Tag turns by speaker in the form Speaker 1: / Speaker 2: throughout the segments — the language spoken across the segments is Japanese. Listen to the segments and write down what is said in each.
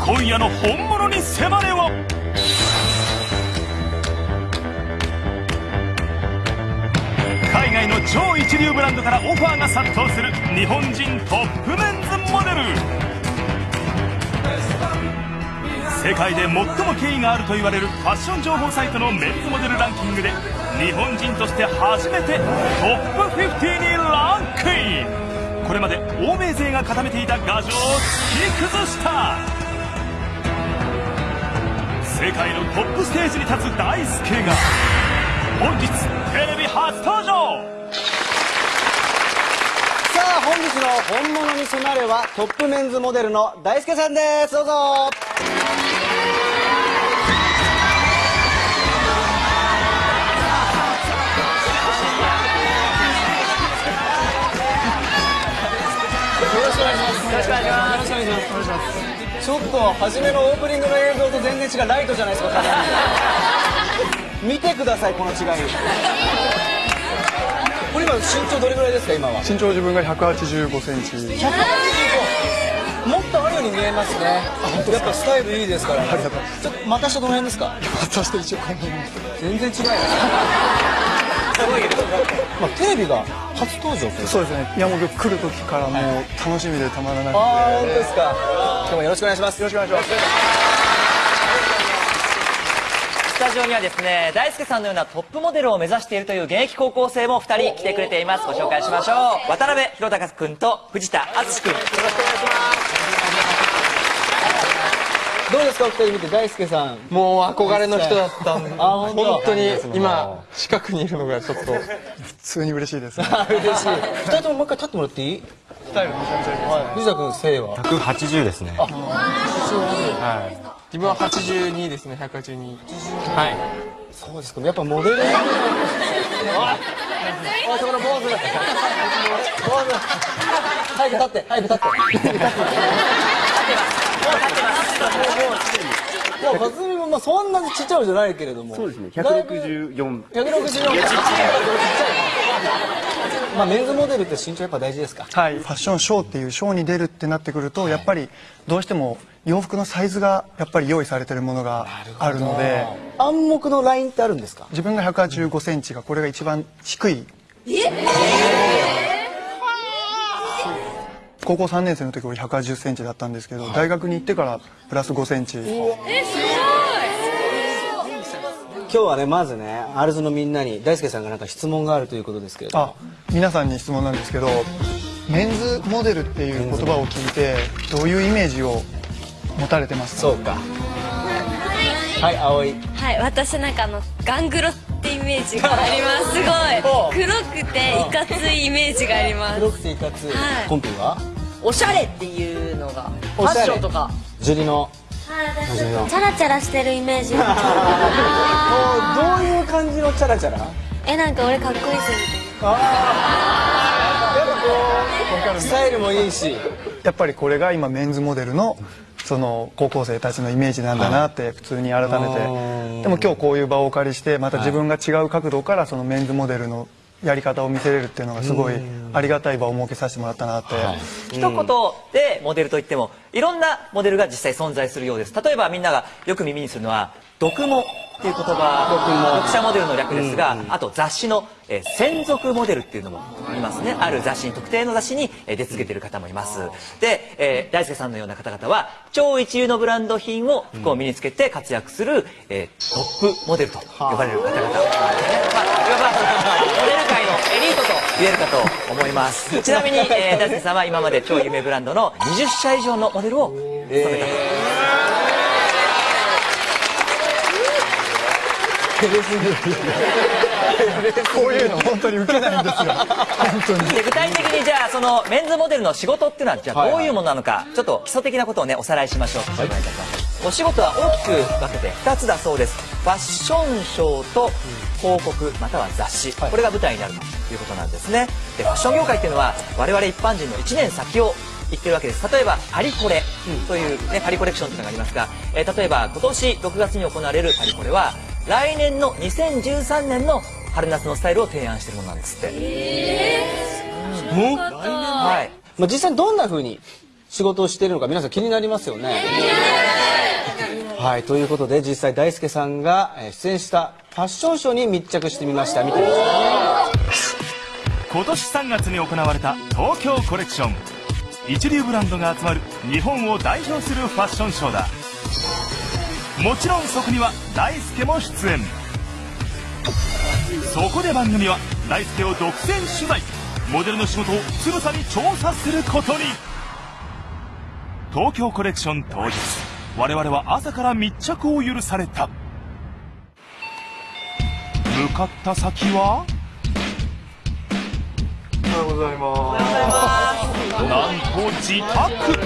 Speaker 1: 今夜の本物に迫れは海外の超一流ブランドからオファーが殺到する日本人トップメンズモデル。世界で最も権威があると言われるファッション情報サイトのメンズモデルランキングで日本人として初めてトップ50にランクイン。これまで欧米勢が固めていた牙城を突き崩した。世界のトップステージに立つ大輔が本日テレビ初登場。
Speaker 2: さあ本日の本物に迫れはトップメンズモデルの大輔さんです。どうぞ。よろしくお願いします。よろしくお願いします。よろしくお願いします。ちょっと初めのオープニングの映像と全然違う。ライトじゃないですか。見てくださいこの違い。これ今身長どれぐらいですか今は。
Speaker 3: 身長自分が185センチ。
Speaker 2: 185。もっとあるように見えますね。やっぱスタイルいいですから。ありがとう。ちょっと股下どの辺ですか。
Speaker 3: 股下一応この辺。
Speaker 2: 全然違います。すごい。まあテレビが初登場という。
Speaker 3: そうですね。いやもう来る時からもう楽しみでたまらなくて。
Speaker 2: ああ本当ですか。今日もよろしくお願いします。
Speaker 3: よろしくお願いします。
Speaker 4: スタジオにはですね、大輔さんのようなトップモデルを目指しているという現役高校生も2人来てくれています。ご紹介しましょう。渡辺裕隆君と藤田敦君。よろしくお願いします。
Speaker 2: どうですかお二人見て。大輔さん
Speaker 5: もう憧れの人だったんで、本当に今近くにいるのがちょっと
Speaker 3: 普通に嬉しいです。
Speaker 2: 嬉しい。二人とももう一回立ってもらっていい。
Speaker 3: スタイルめちゃめちゃいいです。
Speaker 2: 藤田君背は
Speaker 5: 180ですね。はい。自分は82ですね。182。はい。
Speaker 2: そうですか。やっぱモデル。おいそこの坊主。坊主。早く立って。早く立って。いや、かずみもまあそんなにちっちゃいのじゃないけれども。そうですね。164。まあメンズモデルって身長やっぱ大事ですか。
Speaker 3: はい。ファッションショーっていうショーに出るってなってくると、やっぱりどうしても洋服のサイズがやっぱり用意されてるものがあるので。
Speaker 2: 暗黙のラインってあるんですか。
Speaker 3: 自分が185センチがこれが一番低い。高校3年生の時俺180センチだったんですけど、大学に行ってからプラス5センチ。
Speaker 2: 今日はねまずねアルズのみんなに大輔さんがなんか質問があるということですけれど。
Speaker 3: あ、皆さんに質問なんですけど、メンズモデルっていう言葉を聞いてどういうイメージを持たれてますか。
Speaker 2: そうか。はい葵。
Speaker 6: はい、私なんかガングロってイメージがあります。すごい黒くていかついイメージがあります。
Speaker 2: 黒くていかつい。
Speaker 6: はい。
Speaker 2: コンピーは
Speaker 4: おしゃれっていうのがファッションとか。
Speaker 2: ジュリの
Speaker 6: 私チャラチャラしてるイメージ。
Speaker 2: どういう感じのチャラチャラ。
Speaker 6: なんか俺かっこいいしみたいな。
Speaker 2: やっぱこうスタイルもいいし。
Speaker 3: やっぱりこれが今メンズモデルのその高校生たちのイメージなんだなって普通に改めて。でも今日こういう場をお借りしてまた自分が違う角度からそのメンズモデルのやり方を見せれるっていうのがすごいありがたい場を設けさせてもらったなって。
Speaker 4: 一言でモデルといってもいろんなモデルが実際存在するようです。例えばみんながよく耳にするのは読モっていう言葉、読者モデルの略ですが、あと雑誌の専属モデルっていうのもいますね。ある雑誌に特定の雑誌に出続けている方もいます。で、大輔さんのような方々は超一流のブランド品を服を身につけて活躍するトップモデルと呼ばれる方々、いわばモデル界のエリートと言えるかと思います。ちなみに、大輔さんは今まで超有名ブランドの20社以上のモデルを務めたと。
Speaker 3: こういうの本当に受けないんですよ。本当に。
Speaker 4: で具体的にじゃあそのメンズモデルの仕事っていうのはじゃあどういうものなのか、ちょっと基礎的なことをねおさらいしましょう。ご覧いただきましょう。お仕事は大きく分けて2つだそうです。ファッションショーと広告または雑誌、これが舞台になるということなんですね。でファッション業界っていうのは我々一般人の1年先を言ってるわけです。例えばパリコレという、ね、パリコレクションというのがありますが、例えば今年6月に行われるパリコレは来年の2013年の春夏のスタイルを提案しているものなんですって。
Speaker 2: はい。まあ実際にどんな風に仕事をしているのか皆さん気になりますよね。はい、ということで実際大輔さんが出演したファッションショーに密着してみました。見てください。
Speaker 1: 今年3月に行われた東京コレクション。一流ブランドが集まる日本を代表するファッションショーだ。もちろんそこには大輔も出演。そこで番組は大輔を独占取材。モデルの仕事をつぶさに調査することに。東京コレクション当日、我々は朝から密着を許された。向かった先は、
Speaker 3: おはようございます。
Speaker 1: なんと自宅。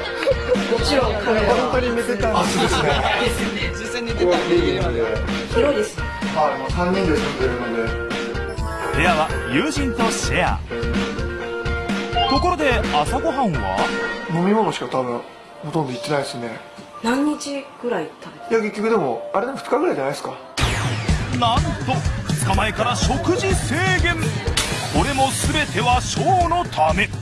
Speaker 3: 本当に寝てたんですね。
Speaker 2: 実際に寝てたんで
Speaker 6: 広いです。
Speaker 3: はい、もう3人で住んでるので。
Speaker 1: 部屋は友人とシェア。ところで朝ごはんは
Speaker 3: 飲み物しか多分ほとんど行ってないですね。
Speaker 6: 何日ぐらい食べて
Speaker 3: いや結局でもあれでも2日ぐらいじゃないですか。
Speaker 1: なんと2日前から食事制限。これも全てはショーのため。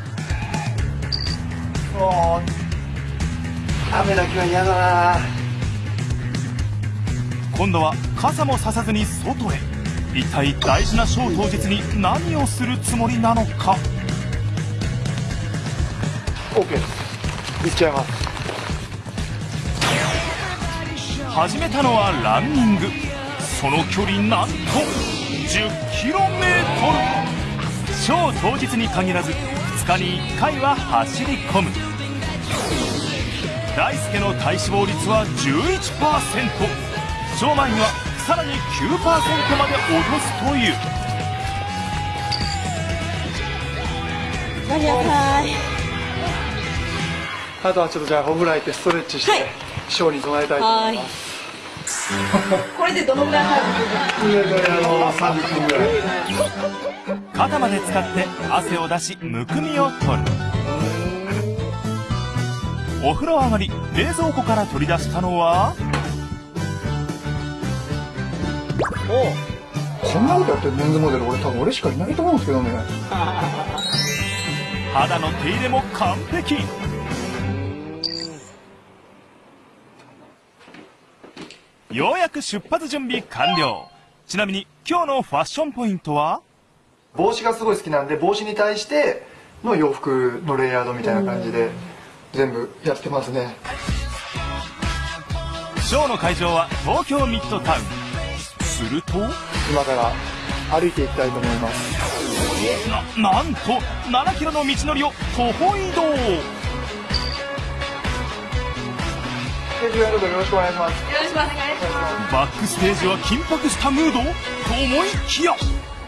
Speaker 3: 雨だけは嫌だな。
Speaker 1: 今度は傘もささずに外へ。一体大事なショー当日に何をするつもりなのか。
Speaker 3: OK です。行っちゃいます。
Speaker 1: 始めたのはランニング。その距離なんと 10km。 ショー当日に限らず2日に1回は走り込む。大輔の体脂肪率は 11%。 ショー前にはさらに 9% まで落とすという。
Speaker 3: あとはちょっとじゃあお風呂入ってストレッチして、ショーに備えたいと思います。
Speaker 6: これでどのぐらい入るの？
Speaker 3: 大体30分ぐらい。
Speaker 1: 肩まで使って汗を出しむくみを取る。お風呂上がり冷蔵庫から取り出したのは、
Speaker 3: こんなことやってるメンズモデル俺しかいないと思うんですけどね。
Speaker 1: 肌の手入れも完璧。ようやく出発準備完了。ちなみに今日のファッションポイントは、
Speaker 3: 帽子がすごい好きなんで帽子に対しての洋服のレイヤードみたいな感じで全部やってますね。
Speaker 1: ショーの会場は東京ミッドタウン。すると
Speaker 3: 今から歩いていきたいと思います。
Speaker 1: なんと7キロの道のりを徒歩移動。
Speaker 3: ステージやるとよろしくお願いします。
Speaker 6: よろしくお願いします。
Speaker 1: バックステージは緊迫したムードと思いきや、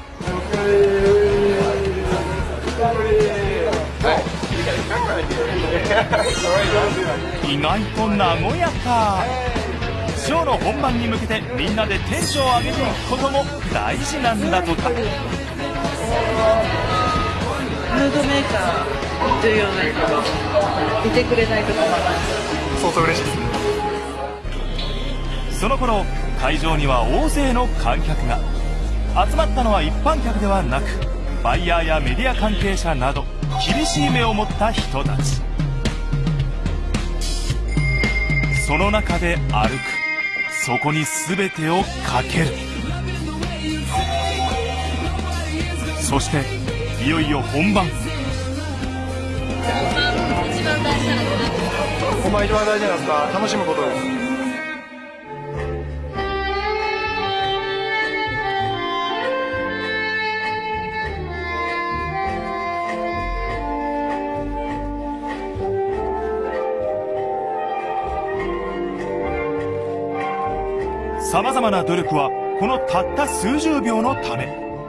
Speaker 1: 意外と和やか。ショーの本番に向けてみんなでテンションを上げていくことも大事なんだとか。
Speaker 7: ムードメーカー重要な人いてくれないと困る。
Speaker 3: 相当嬉しいですね。
Speaker 1: その頃会場には大勢の観客が集まったのは、一般客ではなくバイヤーやメディア関係者など厳しい目を持った人たち。その中で歩く。そこに全てをかける。そしていよいよ本番。
Speaker 6: 一番大事なのは
Speaker 3: ほんま一番大事なのは楽しむことです。
Speaker 1: さまざまな努力はこのたった数十秒のため。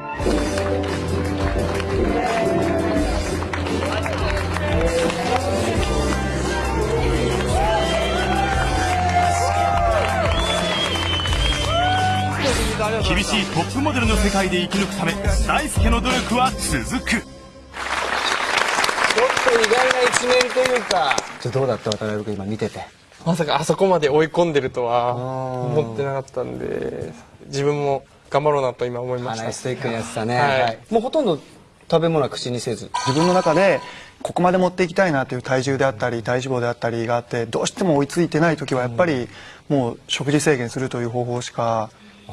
Speaker 1: 厳しいトップモデルの世界で生き抜くため、大輔の努力は続く。
Speaker 2: ちょっと意外な一面というか、どうだった渡辺君今見てて。
Speaker 5: まさかあそこまで追い込んでるとは思ってなかったんで、自分も頑張ろうなと今思いました。
Speaker 2: ナイステイクのやつだね、
Speaker 5: はい
Speaker 2: はい、もうほとんど食べ物は口にせず。
Speaker 3: 自分の中でここまで持っていきたいなという体重であったり体脂肪であったりがあってどうしても追いついてない時はやっぱりもう食事制限するという方法しか。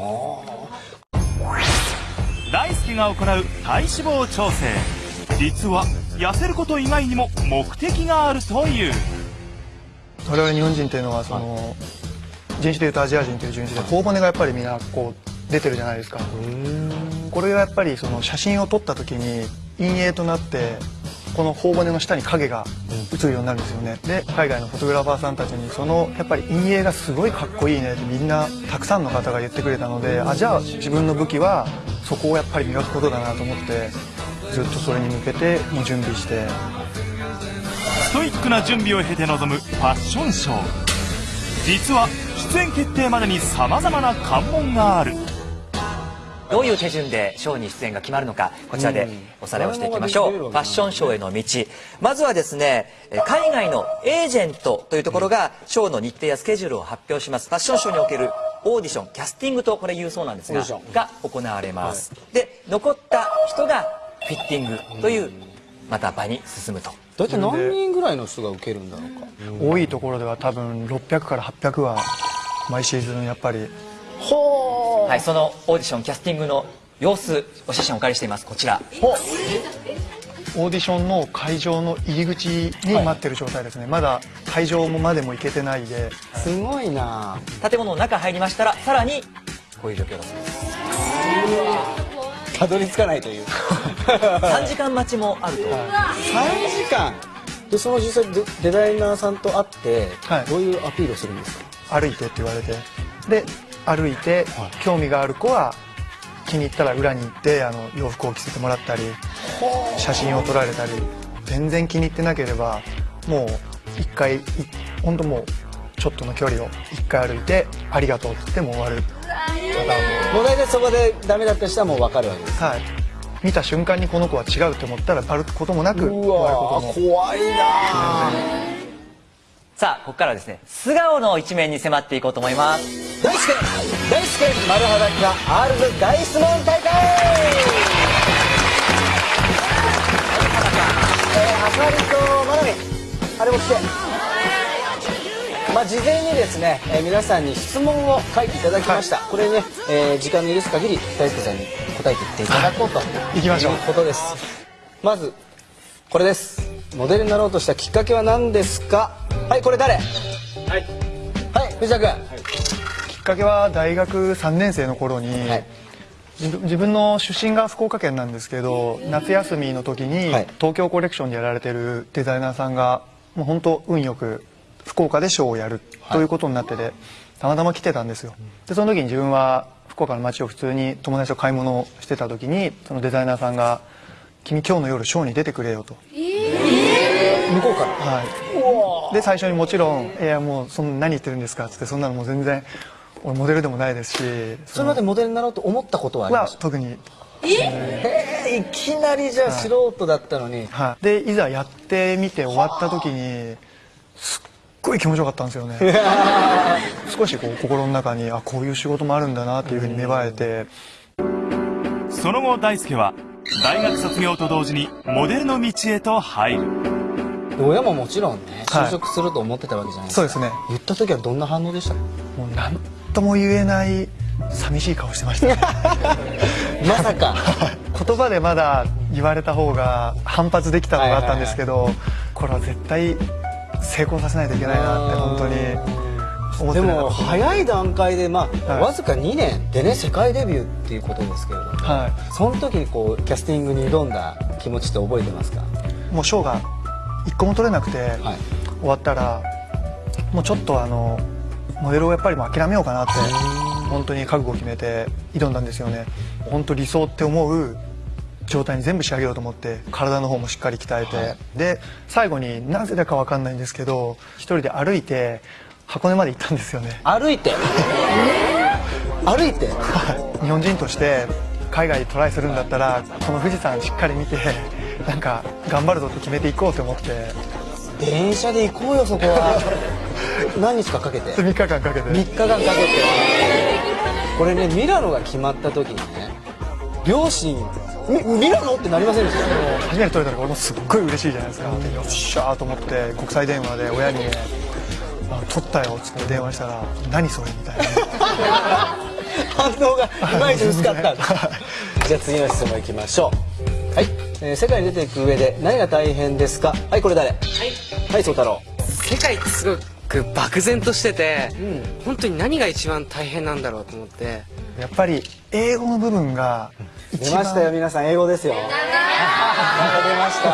Speaker 1: 大輔が行う体脂肪調整、実は痩せること以外にも目的があるという。
Speaker 3: 我々日本人っていうのはその人種でいうとアジア人という人種で頬骨がやっぱりみんなこう出てるじゃないですか。これがやっぱりその写真を撮った時に陰影となってこの頬骨の下に影が映るようになるんですよね。で海外のフォトグラファーさんたちにそのやっぱり陰影がすごいかっこいいねってみんなたくさんの方が言ってくれたので、じゃあ自分の武器はそこをやっぱり磨くことだなと思ってずっとそれに向けてもう準備して。
Speaker 1: ストイックな準備を経て臨むファッションショー。実は出演決定までに様々な関門がある。
Speaker 4: どういう手順でショーに出演が決まるのか、こちらでおさらいをしていきましょう。ファッションショーへの道、まずはですね、海外のエージェントというところがショーの日程やスケジュールを発表します。ファッションショーにおけるオーディション、キャスティングとこれ言うそうなんですが行われます。で残った人がフィッティングというまた場に進むと。
Speaker 2: 大体何人ぐらいの人が受けるんだろうか。
Speaker 3: 多いところでは多分600から800は毎シーズンやっぱり。
Speaker 4: はい、そのオーディションキャスティングの様子、お写真をお借りしています。こちら
Speaker 3: オーディションの会場の入り口に待ってる状態ですね。まだ会場までも行けてないで。
Speaker 2: すごいな。
Speaker 4: 建物の中入りましたらさらにこういう状況だそうです。
Speaker 2: たどり着かないという
Speaker 4: 3時間待ちもあると。
Speaker 2: 3時間で、その実際デザイナーさんと会って、どういうアピールをするんですか。
Speaker 3: 歩いてって言われて、で歩いて、興味がある子は気に入ったら裏に行って洋服を着せてもらったり写真を撮られたり、全然気に入ってなければもう一回本当もうちょっとの距離を一回歩いてありがとうって言っても終わる。
Speaker 2: もう大体そこでダメだった人はもう分かるわけです。
Speaker 3: はい、見た瞬間にこの子は違うって思ったら歩くこともなく終わることも。
Speaker 2: 怖いな。
Speaker 4: さあここからはですね、素顔の一面に迫っていこうと思います。
Speaker 2: 大輔丸裸アールズ大質問大会。あさりとまなみ、あれも来て、事前にですね、皆さんに質問を書いていただきました。これね、時間の許す限り大輔さんに答えていっていただこうと
Speaker 3: いきましょう。
Speaker 2: いうことです。まずこれです。モデルになろうとしたきっかけは何ですか。はい、これ誰。はい藤田君。
Speaker 3: きっかけは大学3年生の頃に、自分の出身が福岡県なんですけど、夏休みの時に東京コレクションでやられてるデザイナーさんがもう本当運よく福岡でショーをやるということになってて、たまたま来てたんですよ。でその時に自分は福岡の街を普通に友達と買い物をしてた時に、そのデザイナーさんが「君今日の夜ショーに出てくれよ」と。
Speaker 2: 向こうから。
Speaker 3: はい。で最初にもちろん「いやもうそんな何言ってるんですか」っつって、そんなのもう全然俺モデルでもないですし。
Speaker 2: それまでモデルになろうと思ったことはありました。
Speaker 3: 特に。
Speaker 2: いきなりじゃあ素人だったのに。
Speaker 3: はい。でいざやってみて終わった時にすっごい気持ちよかったんですよね。少しこう心の中にこういう仕事もあるんだなっていうふうに芽生えて。
Speaker 1: その後大輔は大学卒業と同時にモデルの道へと入る。
Speaker 2: 親ももちろんね就職すると思ってたわけじゃないですか。
Speaker 3: そうですね。
Speaker 2: 言った時はどんな反応でしたか。
Speaker 3: もう何とも言えない寂しい顔してましたね。
Speaker 2: まさか。
Speaker 3: 言葉でまだ言われた方が反発できたのがあったんですけど、これは絶対成功させないといけないなって本当に思って
Speaker 2: で
Speaker 3: なかった。
Speaker 2: も早い段階でわずか2年でね世界デビューっていうことですけれども、その時にこうキャスティングに挑んだ気持ちって覚えてますか。
Speaker 3: もうショーが一個も取れなくて、終わったらもうちょっとモデルをやっぱりもう諦めようかなって本当に覚悟を決めて挑んだんですよね。本当理想って思う状態に全部仕上げようと思って体の方もしっかり鍛えて、で最後になぜだか分かんないんですけど一人で歩いて箱根まで行ったんですよね。
Speaker 2: 歩いて
Speaker 3: 日本人として海外でトライするんだったらこの富士山しっかり見てなんか頑張るぞって決めていこうと思って。
Speaker 2: 電車で行こうよそこは。何日かかけて。
Speaker 3: 3日間かけて。
Speaker 2: 3日間かけて。これねミラノが決まった時にね両親ミラノってなりませんでした？
Speaker 3: 初めて取れた時俺もすっごい嬉しいじゃないですか。でよっしゃーと思って国際電話で親に「取ったよ」っつって電話したら「何それ」みたいな
Speaker 2: 反応がいまいち薄かったじゃあ次の質問いきましょう。はい、世界に出ていく上で何が大変ですか？はい、これ誰？はい、宗太郎。
Speaker 8: 世界ってすごく漠然としてて、本当に何が一番大変なんだろうと思って。
Speaker 3: やっぱり英語の部分が
Speaker 2: 出ましたよ、皆さん。英語ですよ。出ました。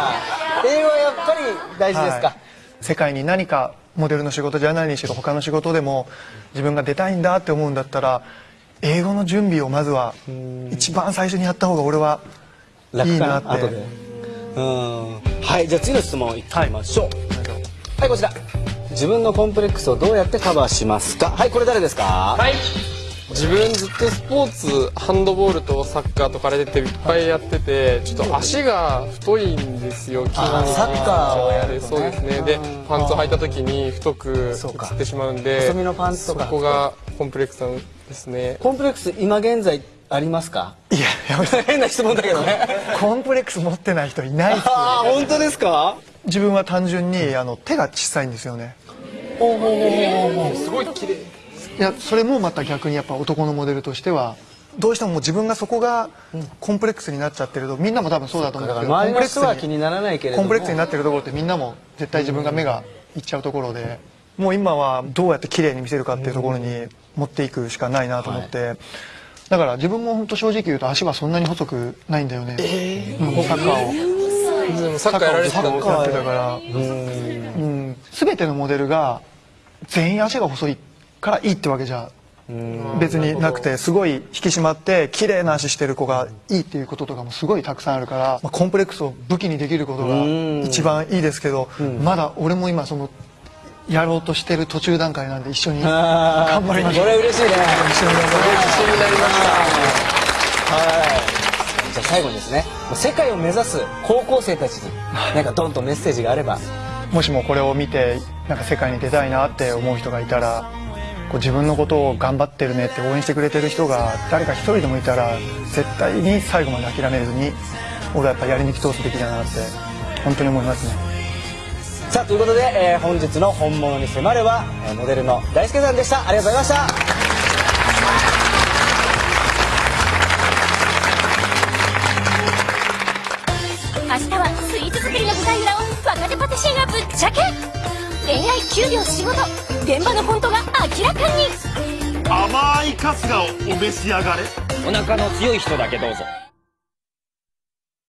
Speaker 2: 英語はやっぱり大事ですか？
Speaker 3: 世界に何かモデルの仕事じゃないにしろ他の仕事でも自分が出たいんだって思うんだったら英語の準備をまずは一番最初にやった方が俺はいいなって。
Speaker 2: はい、じゃあ次の質問いきましょう。はい、こちら。自分のコンプレックスをどうやってカバーしますか？はい、これ誰ですか？
Speaker 5: はい。自分ずっとスポーツハンドボールとサッカーと空手っていっぱいやっててちょっと足が太いんですよ。
Speaker 2: サッカーをやる
Speaker 5: そうですね。でパンツを履いた時に太く映ってしまうんで
Speaker 2: 細身のパンツとか
Speaker 5: そこがコンプレックスなんですね。
Speaker 2: コンプレックス今現在ありますか？
Speaker 3: いややめて
Speaker 2: 変な質問だけどね
Speaker 3: コンプレックス持ってない人いないですよ。
Speaker 2: ああ、本当ですか？
Speaker 3: 自分は単純に手が小さいんですよね。
Speaker 5: すごい綺麗。
Speaker 3: いやそれもまた逆にやっぱ男のモデルとしてはどうしてももう自分がそこがコンプレックスになっちゃってるとみんなも多分そうだと思うんですけど
Speaker 2: 周りの人は気にならないけれども
Speaker 3: コンプレックスになってるところってみんなも絶対自分が目がいっちゃうところでもう今はどうやって綺麗に見せるかっていうところに持っていくしかないなと思ってだから自分も本当正直言うと足はそんなに細くないんだよね。サッカーを
Speaker 5: サッカーやられてたんです
Speaker 3: やってたから全てのモデルが全員足が細いからいいってわけじゃ別になくてすごい引き締まって綺麗な足してる子がいいっていうこととかもすごいたくさんあるから、コンプレックスを武器にできることが一番いいですけどまだ俺も今そのやろうとしてる途中段階なんで一緒に頑張りましょう。
Speaker 2: これ嬉しいね。
Speaker 5: 自信になりました。
Speaker 2: はい。じゃあ最後にですね、世界を目指す高校生たちになんかドンとメッセージがあれば。
Speaker 3: もしもこれを見てなんか世界に出たいなって思う人がいたらこう自分のことを頑張ってるねって応援してくれてる人が誰か一人でもいたら絶対に最後まで諦めずに俺はやっぱやり抜き通すべきだなって本当に思いますね。
Speaker 2: さあということで、本日の本物に迫るはモデルの大輔さんでした。ありがとうございました。
Speaker 9: 明日はスイーツ作りの舞台裏を若手パティシエがぶっちゃけ。恋愛給料仕事現場の本当が明らかに。
Speaker 1: 甘い春日をお召し上がれ。
Speaker 10: お腹の強い人だけどうぞ。